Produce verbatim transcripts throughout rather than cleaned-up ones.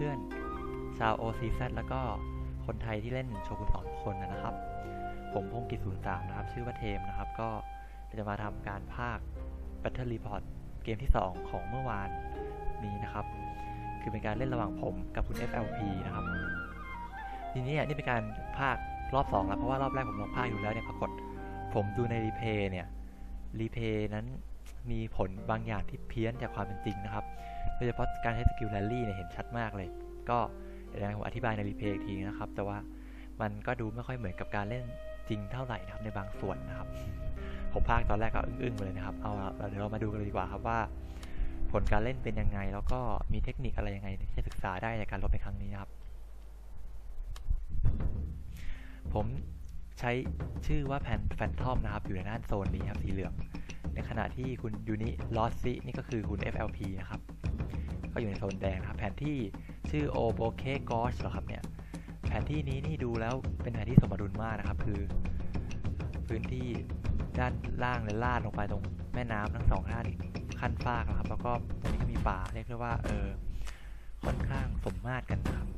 พื่อนๆชาว โอ ซี แซด แล้วก็คนไทยที่เล่นโชกุนสองคนนะครับผมพงศ์กิจศูนย์สามนะครับชื่อว่าเทมนะครับก็จะมาทำการภาค Battle Report เกมที่สองของเมื่อวานนี้นะครับคือเป็นการเล่นระหว่างผมกับคุณ เอฟ แอล พี นะครับทีนี้นี่เป็นการภาครอบสองแล้วเพราะว่ารอบแรกผมลองภาคอยู่แล้วเนี่ยปรากฏผมดูในรีเพย์เนี่ยรีเพย์นั้นมีผลบางอย่างที่เพี้ยนจากความเป็นจริงนะครับโดยเฉพาะการใช้สกิลแรลลี่เนี่ยเห็นชัดมากเลยก็เดี๋ยวผมอธิบายในรีเพย์อีกทีนะครับแต่ว่ามันก็ดูไม่ค่อยเหมือนกับการเล่นจริงเท่าไหร่นะครับในบางส่วนนะครับผมภาคตอนแรกก็อึ้งๆเลยนะครับเอาเดี๋ยวเรามาดูกันเลยดีกว่าครับว่าผลการเล่นเป็นยังไงแล้วก็มีเทคนิคอะไรยังไงที่จะศึกษาได้ในการลบในครั้งนี้นะครับผมใช้ชื่อว่าแผ่นแฟนทอมนะครับอยู่ในด้านโซนนี้ครับสีเหลืองในขณะที่คุณยูนิลอสซินี่ก็คือคุณ เอฟ แอล พี นะครับก็อยู่ในโซนแดงนะครับแผนที่ชื่อโอโบเคกอชเหรอครับเนี่ยแผนที่นี้นี่ดูแล้วเป็นแผนที่สมดุลมากนะครับคือพื้นที่ด้านล่างและลาดลงไปตรงแม่น้ำทั้งสองด้านขั้นฟากนะครับแล้วก็ตรงนี้ก็มีป่าเรียกได้ว่าเออค่อนข้างสมมาตรกันนะครับ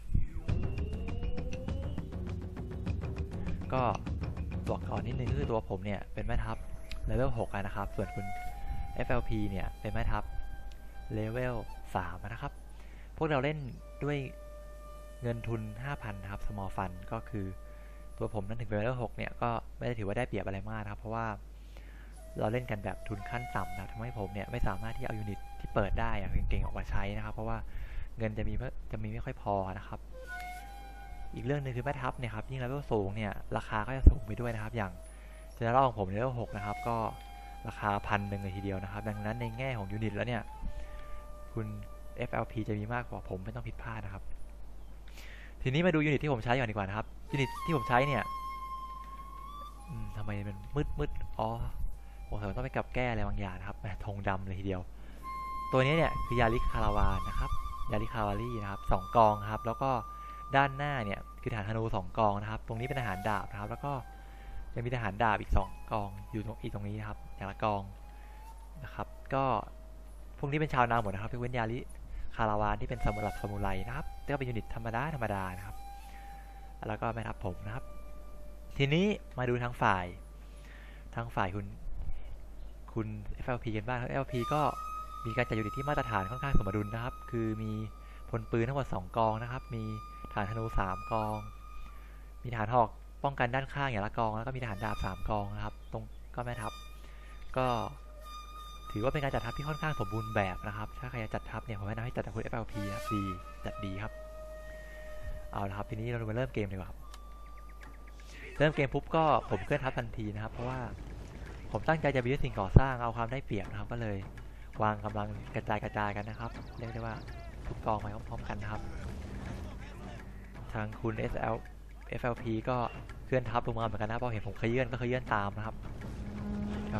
ก็บอกก่อนนิดนึงก็คือตัวผมเนี่ยเป็นแม่ทัพเลเวลหกนะครับส่วนคุณ เอฟ แอล พี เนี่ยเป็นแม่ทัพเลเวลสามนะครับพวกเราเล่นด้วยเงินทุน ห้าพัน นะครับ small fund ก็คือตัวผมนั้นถึงเป็นเลเวลหกเนี่ยก็ไม่ได้ถือว่าได้เปรียบอะไรมากนะครับเพราะว่าเราเล่นกันแบบทุนขั้นต่ำนะทำให้ผมเนี่ยไม่สามารถที่เอายูนิตที่เปิดได้อย่างเก่งๆออกมาใช้นะครับเพราะว่าเงินจะมีจะมีไม่ค่อยพอนะครับอีกเรื่องนึงคือแม่ทัพเนี่ยครับยิ่งเลเวลสูงเนี่ยราคาก็จะสูงไปด้วยนะครับอย่างเจเนอเรลของผมเลเวลหกนะครับก็ราคาพันหนึ่งเลยทีเดียวนะครับดังนั้นในแง่ของยูนิตแล้วเนี่ยคุณ เอฟ แอล พี จะมีมากกว่าผมไม่ต้องผิดพลาดนะครับทีนี้มาดูยูนิตที่ผมใช้ก่อนดีกว่านะครับยูนิตที่ผมใช้เนี่ยทำไมมันมืดมืดอ๋อผมต้องไปกลับแก้อะไรบางอย่างนะครับธงดำเลยทีเดียวตัวนี้เนี่ยคือยาริคาราวานนะครับยาริคาวารี่นะครับสองกองครับแล้วก็ด้านหน้าเนี่ยคือทหารธนูสองกองนะครับตรงนี้เป็นทหารดาบนะครับแล้วก็ยังมีทหารดาบอีกสองกองอยู่ตรงอีกตรงนี้นะครับอย่างละกองนะครับก็พวกนี้เป็นชาวนาหมดนะครับยกเว้นยาริคาราวานที่เป็นสำหรับซามูไรนะครับก็เป็นยูนิตธรรมดาธรรมดานะครับแล้วก็แม่ทัพผมนะครับทีนี้มาดูทางฝ่ายทางฝ่ายคุณคุณ เอฟ แอล พี กันบ้าง เอฟ แอล พี ก็มีการจัดยูนิตที่มาตรฐานค่อนข้างสมดุลนะครับคือมีพลปืนทั้งหมดสองกองนะครับมีฐานธนูสามกองมีฐานหอกป้องกันด้านข้างอย่างละกองแล้วก็มีฐานดาบสามกองนะครับตรงก็แม่ทัพก็ถือว่าเป็นการจัดทัพที่ค่อนข้างสมบูรณ์แบบนะครับถ้าใครจะจัดทัพเนี่ยผมแนะนำให้จัดกับคุณ เอฟ แอล พี นะดีจัดดีครับเอาละครับทีนี้เรามาเริ่มเกมเลยครับเริ่มเกมปุ๊บก็ผมเคลื่อนทัพทันทีนะครับเพราะว่าผมตั้งใจจะบิวสิ่งก่อสร้างเอาความได้เปรียบนะครับก็เลยวางกำลังกระจายกระจายกันนะครับเรียกได้ว่าทุกกองไปพร้อมๆกันนะครับทางคุณ เอส แอล เอฟ แอล พี ก็เคลื่อนทัพลงมาเหมือนกันนะพอเห็นผมขยื่นก็ขยื่นตามนะครับก็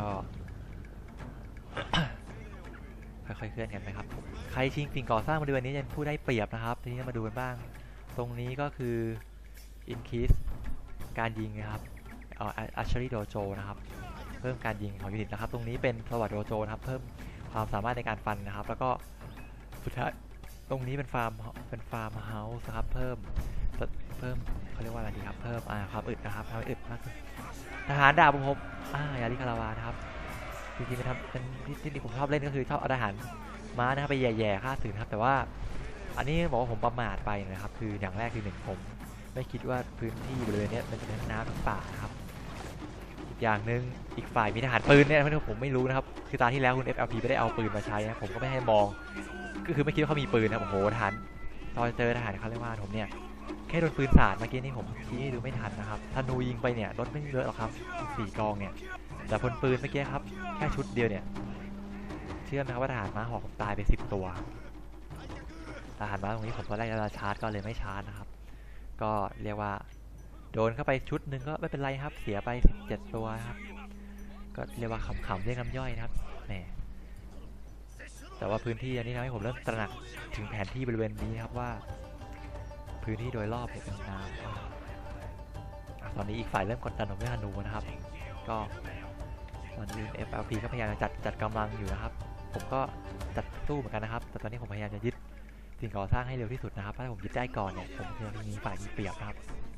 ค่อยๆเคลื่อนกันไปครับใครชิงสิ่งก่อสร้างบริเวณนี้จะผู้ได้เปรียบนะครับทีนี้มาดูกันบ้างตรงนี้ก็คือ increase การยิงนะครับเอ่อ archery dojo นะครับเพิ่มการยิงของยูนิตนะครับตรงนี้เป็นสวัสดิ์โดโจนะครับเพิ่มความสามารถในการฟันนะครับแล้วก็สุดท้ายตรงนี้เป็นฟาร์มเป็นฟาร์มเฮาส์ครับเพิ่มเพิ่มเขาเรียกว่าอะไรดีครับเพิ่มอ่าความอึดนะครับความอึดมากขึ้นทหารดาบผมอ่ายาริคาราวานะครับจริงๆเป็นทำเป็นที่ผมชอบเล่นก็คือชอบเอาทหารม้านะครับไปแย่ๆฆ่าศึกนะครับแต่ว่าอันนี้บอกว่าผมประมาทไปนะครับคืออย่างแรกคือหนึ่งผมไม่คิดว่าพื้นที่บริเวณนี้มันจะเป็นน้ำทั้งป่านะครับอีกอย่างหนึ่งอีกฝ่ายมีทหารปืนเนี่ยผมไม่รู้นะครับคือตาที่แล้วคุณ เอฟ แอล พี ไม่ได้เอาปืนมาใช้นะผมก็ไม่ให้มองก็คือไม่คิดว่าเขามีปืนนะโอ้โหทหารตอนเจอทหารเขาเรียกว่าผมเนี่ยแค่โดนปืนสาดเมื่อกี้นี่ผมชี้ให้ดูไม่ทันนะครับธนูยิงไปเนี่ยรถไม่เยอะหรอกครับสี่กองเนี่ยแต่พลปืนเมื่อกี้ครับแค่ชุดเดียวเนี่ยเชื่อไหมครับว่าทหารม้าหอกผมตายไปสิบตัวทหารม้าตรงนี้ผมตอนแรกจะชาร์จก็เลยไม่ชาร์จนะครับก็เรียกว่าโดนเข้าไปชุดหนึ่งก็ไม่เป็นไรครับเสียไปสิบเจ็ดตัวครับก็เรียกว่าขำๆเรียกน้ำย่อยนะครับแหมแต่ว่าพื้นที่อันนี้ทำให้ผมเริ่มตระหนักถึงแผนที่บริเวณนี้ครับว่าพื้นที่โดยรอบเป็นน้ำตอนนี้อีกฝ่ายเริ่มกดดันผมด้วยธนูนะครับก็ตอนนี้ เอฟ แอล พี ก็พยายามจัดจัดกำลังอยู่นะครับผมก็จัดสู้เหมือนกันนะครับแต่ตอนนี้ผมพยายามจะยึดสิ่งก่อสร้างให้เร็วที่สุดนะครับถ้าผมยึดได้ก่อนเนี่ยผมจะมีฝ่ายมีเปรียบนะครับ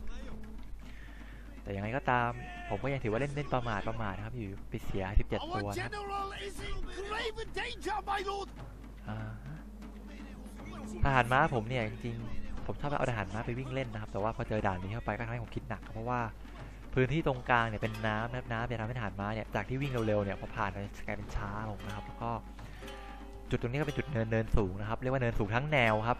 แต่ยังไงก็ตามผมก็ยังถือว่าเล่นเล่นประมาทประมาทนะครับอยู่ไปเสียสิบเจ็ดตัวนะทหารม้าผมเนี่ยจริงๆผมชอบเอาทหารม้าไปวิ่งเล่นนะครับแต่ว่าพอเจอด่านนี้เข้าไปก็ทำให้ผมคิดหนักเพราะว่าพื้นที่ตรงกลางเนี่ยเป็นน้ำนะครับน้ำจะทำให้ทหารม้าเนี่ยจากที่วิ่งเร็วๆเนี่ยพอผ่านไปกลายเป็นช้าลงนะครับแล้วก็จุดตรงนี้ก็เป็นจุดเนินเนินสูงนะครับเรียกว่าเนินสูงทั้งแนวครับ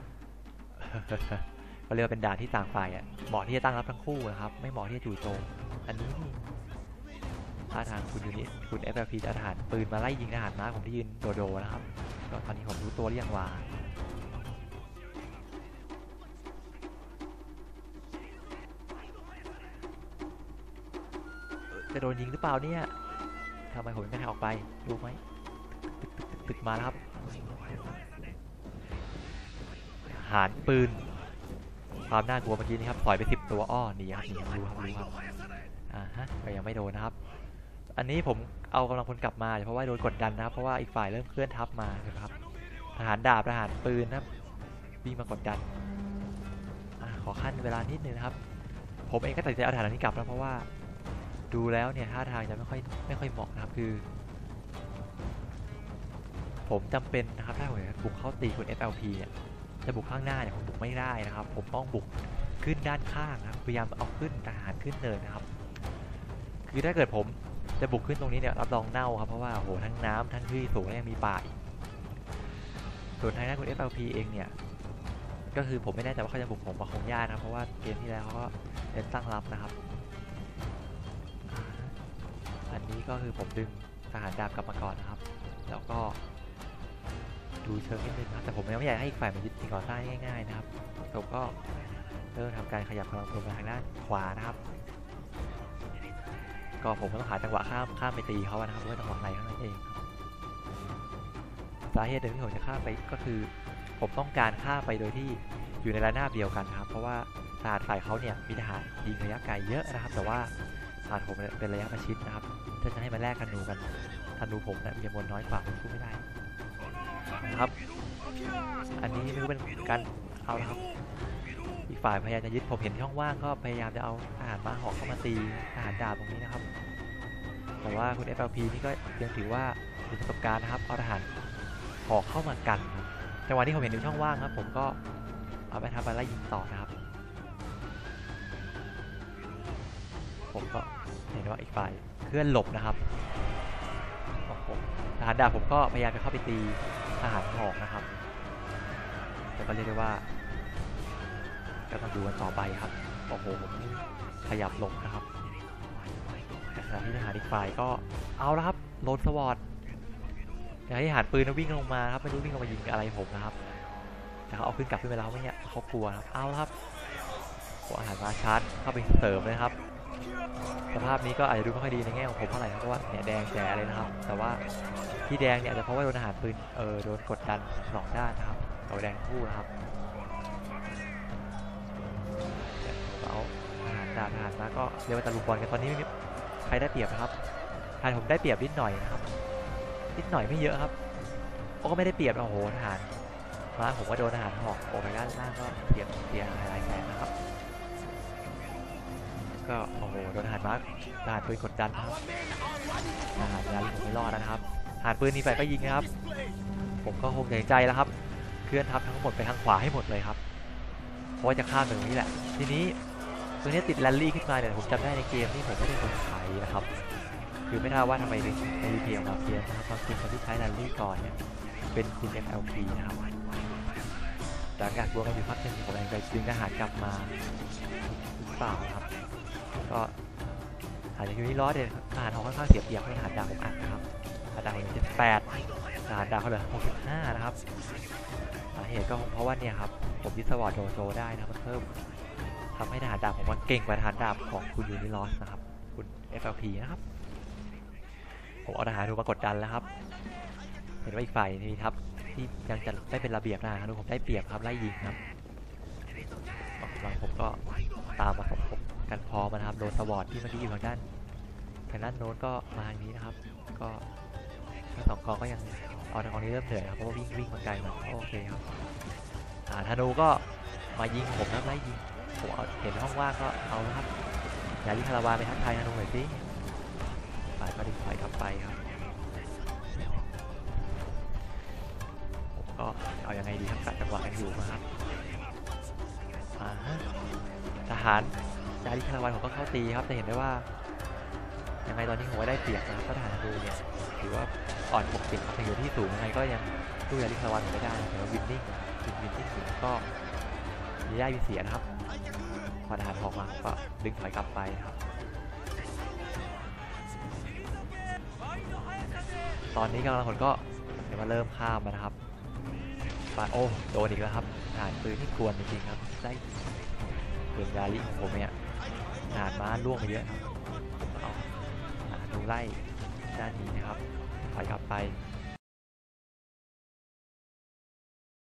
ก็เรียกว่าเป็นด่านที่ต่างฝ่ายอ่ะเหมาะที่จะตั้งรับทั้งคู่นะครับไม่เหมาะที่จะจู่โจมอันนี้นี่ท่าทางคุณยูนิคุณ เอฟ แอล พี จะทหารปืนมาไล่ยิงทหารม้าผมที่ยืนโดโดนะครับก็ตอนนี้ผมรู้ตัวหรือยังว่าจะโดนยิงหรือเปล่าเนี่ยทำไมผมไม่ได้ออกไปรู้ไหมตึกตึกตึกตึกมาแล้วครับหารปืนความน่ากลัวเมื่อกี้นี้ครับปล่อยไปสิบตัวอ้อหนีครับหนีครับรู้ครับรู้ครับอ่าฮะก็ยังไม่โดนนะครับอันนี้ผมเอากำลังพลกลับมาเพราะว่าโดนกดดันนะครับเพราะว่าอีกฝ่ายเริ่มเคลื่อนทัพมานะครับทหารดาบทหารปืนนะครับวิ่งมากดดันอ่าขอขั้นเวลานิดนึงนะครับผมเองก็ตัดสินใจเอาทหารนี้กลับแล้วเพราะว่าดูแล้วเนี่ยท่าทางจะไม่ค่อยไม่ค่อยเหมาะนะครับคือผมจำเป็นนะครับถ้าผมจะบุกเข้าตีคุณ เอฟ แอล พี เนี่ยจะบุกข้างหน้าเนี่ยผมบุกไม่ได้นะครับผมต้องบุกขึ้นด้านข้างนะครับพยายามเอาขึ้นทหารขึ้นเนินนะครับคือถ้าเกิดผมจะบุกขึ้นตรงนี้เนี่ยรับรองเน่าครับเพราะว่าโหทั้งน้ำทั้งที่สูงและยังมีป่าอีกส่วนทางด้านคุณ เอฟ แอล พี เองเนี่ยก็คือผมไม่แน่ใจว่าเขาจะบุกผมมาคงยากนะเพราะว่าเกมที่แล้วเขาก็เน้นตั้งรับนะครับอันนี้ก็คือผมดึงทหารดาบกลับมาก่อนนะครับแล้วก็ดูเชิงนิดนึงนะแต่ผมยังไม่อยากให้อีกฝ่ายมายึดสิ่งก่อสร้างง่ายๆนะครับผมก็เริ่มทำการขยับกำลังพลมาทางด้านขวานะครับก็ผมก็ต้องหาจังหวะข้ามข้ามไปตีเขานะครับว่าจังหวะอะไรเท่านั้นเองสาเหตุหนึ่งที่ผมจะข้ามไปก็คือผมต้องการข้ามไปโดยที่อยู่ในระนาบเดียวกันครับเพราะว่าทหารฝ่ายเขาเนี่ยมีทหารยิงระยะไกลเยอะนะครับแต่ว่าทหารผมเป็นระยะประชิดนะครับถ้าจะให้มาแลกกันดูกันธนูผมเนี่ยมีจำนวนน้อยกว่าผมสู้ไม่ได้นะครับอันนี้ไม่รู้เป็นการเอาละครับอีกฝ่ายพยายามจะยึดผมเห็นช่องว่างก็พยายามจะเอาทหารม้าหอกเข้ามาตีทหารดาบตรงนี้นะครับแต่ว่าคุณ เอฟ แอล พี นี่ก็ยังถือว่ามีประสบการณ์นะครับเอาทหารหอกเข้ามากันจังหวะที่ผมเห็นช่องว่างครับผมก็เอาไปทำอะไรยิงต่อนะครับผมก็เห็นว่าอีกฝ่ายเคลื่อนหลบนะครับทหารดาบผมก็พยายามจะเข้าไปตีทหารหอกนะครับแต่ก็เรียกได้ว่าก็ต้องดูกันต่อไปครับโอ้โหผมขยับหลบนะครับแต่ขณะที่ทหารอีกฝ่ายก็เอาแล้วครับโลนสวอตอย่างที่ทหารปืนวิ่งลงมาครับไม่รู้วิ่งลงมายิงอะไรผมนะครับแต่เขาเอาขึ้นกลับขึ้นไปแล้วไม่เนี่ยเขากลัวครับเอาแล้วครับพวกอาหารมาชาร์จเข้าไปเสริมเลยครับสภาพนี้ก็อาจจะดูไม่ค่อยดีในแง่ของผมเท่าไหร่เพราะว่าเนี่ยแดงแจ๋เลยนะครับแต่ว่าที่แดงเนี่ยอาจจะเพราะว่าโดนทหารปืนเออโดนกดดันสองด้านนะครับเอาแดงคู่นะครับเอาทหารดาบทหารมาก็เรียกว่าตะลุมบอลกันตอนนี้ไม่มีใครได้เปรียบนะครับทหารผมได้เปรียบนิดหน่อยนะครับนิดหน่อยไม่เยอะครับก็ไม่ได้เปรียบโอ้โหทหารมาผมก็โดนทหารหอกโอ้ไปด้านล่างก็เสียเสียหลายแสนนะครับก็โอ้โหโดนทหารมาทหารปืนกดดันครับทหารยาลิผมไม่รอดนะครับทหารปืนนี่ไปก็ยิงนะครับผมก็คงใจใจแล้วครับเคลื่อนทัพทั้งหมดไปทางขวาให้หมดเลยครับเพราะว่าจะข้ามตรงนี้แหละทีนี้ตรงนี้ติดแรลลี่ขึ้นมาเนี่ยผมจำได้ในเกมนี่ผมไม่ได้สงสัยนะครับคือไม่ทราบว่าทำไมในรีเพย์มาเพียนนะครับความจริงคนที่ใช้แรลลี่ก่อนเนี่ยเป็นคุณ เอฟ แอล พี นะครับจากการบวกกันอยู่พักหนึ่งผมเองจะดึงทหารกลับมาหรือเปล่าครับก็อาจจะอยู่ที่ล้อเด่นทหารเขาค่อนข้างเสียเปรียบทหารดาวผมอัดนะครับทหารดาวผมเจ็ดสิบแปดทหารดาวเขาเหลือหกสิบห้านะครับสาเหตุก็เพราะว่าเนี่ยครับผมยึดสวอตโดโซได้นะมันเพิ่มทำให้ทหารดาบผมมันเก่งกว่าทหารดาบของคุณยูนิลอสนะครับคุณ เอฟ แอล พี นะครับผมเอาทหารดูมากดดันแล้วครับเห็นว่าอีกฝ่ายนี้ครับที่ยังจะไม่เป็นระเบียบนะดูผมได้เปรียบครับไล่ยิงครับกำลังผมก็ตามมาผมกันพอมาทำโดนสวอตที่เมื่อกี้อยู่ทางด้านทางด้านโน้นก็มาทางนี้นะครับก็ทั้งสองกองก็ยังเอาทางกองนี้เริ่มเหนื่อยครับเพราะว่าวิ่งวิ่งมาไกลมาโอเคครับอ่าธนูก็มายิงผมนะไล่ยิงผมเอาเห็นห้องว่างก็เอาละครับยาลิคาราวานไปทักทายธนูหน่อยสิฝ่ายก็ดึงถอยกลับไปครับผมก็เอายังไงดีครับกัดจังหวะกันอยู่นะครับอ่าฮะทหารยาลิคาราวานผมก็เข้าตีครับแต่เห็นได้ว่ายังไงตอนนี้ผมก็ได้เปรียบนะเพราะทหารธนูเนี่ยถือว่าอ่อนปกติถึงอยู่ที่สูงยังไงก็ยังสู้ยาลิคาราวานผมไม่ได้แต่ว่าวินนิ่งวินวินนิ่งอยู่ก็มีได้มีเสียนะครับพอทหารออกมาผมก็ดึงถอยกลับไปครับตอนนี้กำลังผลก็จะมาเริ่มข้ามมานะครับปาโอ้โดนอีกแล้วครับทหารปืนที่กวนจริงๆครับได้ปืนยาลิของผมเนี่ยทหารม้าล่วงไปเยอะครับเอาดูไล่ด้านนี้นะครับถอยกลับไป